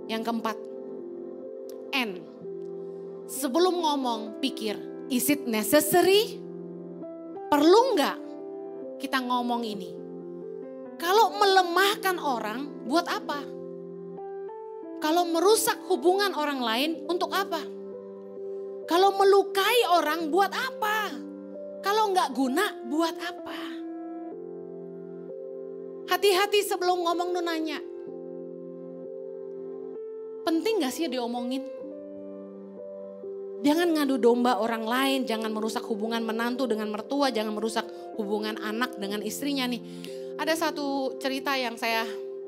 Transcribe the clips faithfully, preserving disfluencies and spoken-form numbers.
Yang keempat, N. Sebelum ngomong, pikir, is it necessary? Perlu nggak kita ngomong ini? Kalau melemahkan orang, buat apa? Kalau merusak hubungan orang lain, untuk apa? Kalau melukai orang, buat apa? Kalau nggak guna, buat apa? Hati-hati sebelum ngomong, lu nanya. Penting gak sih diomongin? Jangan ngadu domba orang lain, jangan merusak hubungan menantu dengan mertua, jangan merusak hubungan anak dengan istrinya nih. Ada satu cerita yang saya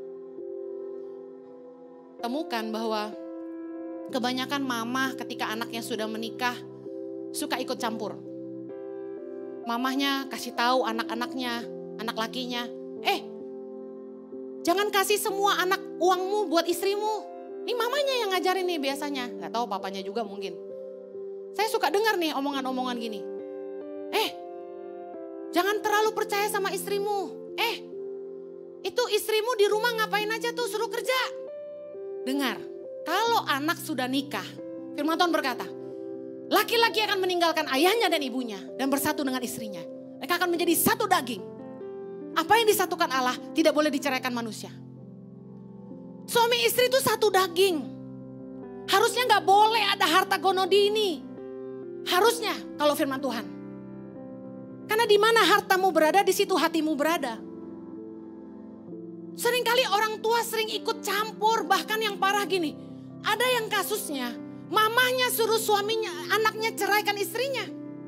temukan bahwa kebanyakan mama ketika anaknya sudah menikah suka ikut campur. Mamahnya kasih tahu anak-anaknya, anak lakinya, eh jangan kasih semua anak uangmu buat istrimu. Ini mamanya yang ngajarin nih biasanya, gak tahu papanya juga mungkin. Saya suka dengar nih omongan-omongan gini. Eh, jangan terlalu percaya sama istrimu. Eh, itu istrimu di rumah ngapain aja tuh, suruh kerja. Dengar, kalau anak sudah nikah, firman Tuhan berkata, laki-laki akan meninggalkan ayahnya dan ibunya dan bersatu dengan istrinya. Mereka akan menjadi satu daging. Apa yang disatukan Allah tidak boleh diceraikan manusia. Suami istri itu satu daging. Harusnya gak boleh ada harta gonodi ini. Harusnya kalau firman Tuhan. Karena di mana hartamu berada, di situ hatimu berada. Seringkali orang tua sering ikut campur, bahkan yang parah gini. Ada yang kasusnya, mamahnya suruh suaminya, anaknya ceraikan istrinya.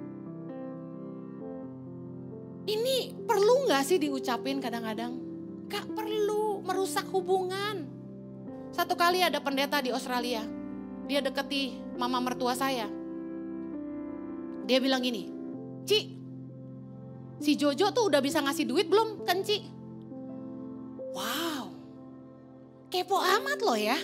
Ini perlu gak sih diucapin kadang-kadang? Gak perlu, merusak hubungan. Satu kali ada pendeta di Australia, dia deketi mama mertua saya. Dia bilang gini, Ci, si Jojo tuh udah bisa ngasih duit belum kan Ci? Wow, kepo amat loh ya.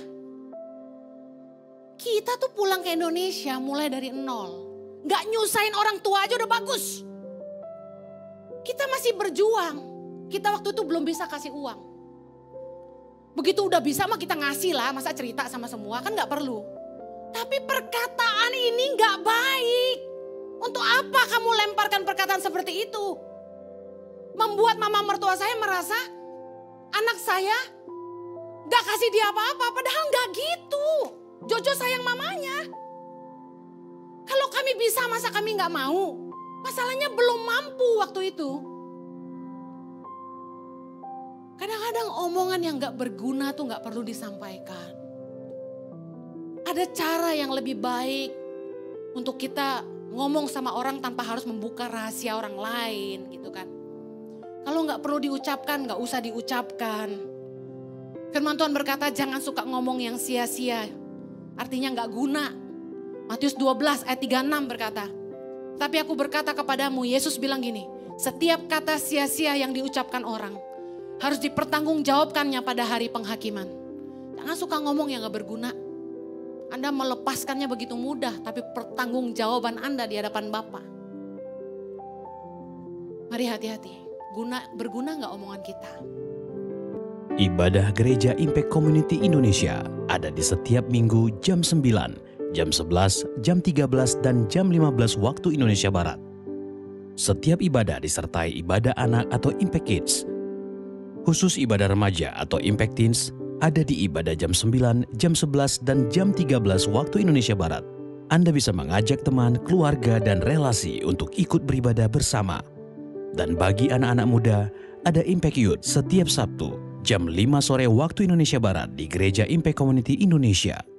Kita tuh pulang ke Indonesia mulai dari nol. Gak nyusahin orang tua aja udah bagus. Kita masih berjuang, kita waktu itu belum bisa kasih uang. Begitu udah bisa mah kita ngasih lah, masa cerita sama semua kan gak perlu. Tapi perkataan ini gak baik. Untuk apa kamu lemparkan perkataan seperti itu? Membuat mama mertua saya merasa anak saya gak kasih dia apa-apa. Padahal gak gitu. Jojo sayang mamanya. Kalau kami bisa masa kami gak mau? Masalahnya belum mampu waktu itu. Kadang-kadang omongan yang gak berguna tuh gak perlu disampaikan. Ada cara yang lebih baik untuk kita ngomong sama orang tanpa harus membuka rahasia orang lain gitu kan. Kalau gak perlu diucapkan, gak usah diucapkan. Firman Tuhan berkata jangan suka ngomong yang sia-sia. Artinya gak guna. Matius dua belas ayat tiga puluh enam berkata, tapi aku berkata kepadamu, Yesus bilang gini, setiap kata sia-sia yang diucapkan orang harus dipertanggungjawabkannya pada hari penghakiman. Jangan suka ngomong yang gak berguna. Anda melepaskannya begitu mudah, tapi pertanggungjawaban Anda di hadapan Bapa. Mari hati-hati, guna, berguna gak omongan kita? Ibadah Gereja Impact Community Indonesia ada di setiap minggu jam sembilan, jam sebelas, jam tiga belas, dan jam lima belas waktu Indonesia Barat. Setiap ibadah disertai ibadah anak atau Impact Kids. Khusus ibadah remaja atau Impact Teens ada di ibadah jam sembilan, jam sebelas, dan jam tiga belas waktu Indonesia Barat. Anda bisa mengajak teman, keluarga, dan relasi untuk ikut beribadah bersama. Dan bagi anak-anak muda, ada Impact Youth setiap Sabtu jam lima sore waktu Indonesia Barat di Gereja Impact Community Indonesia.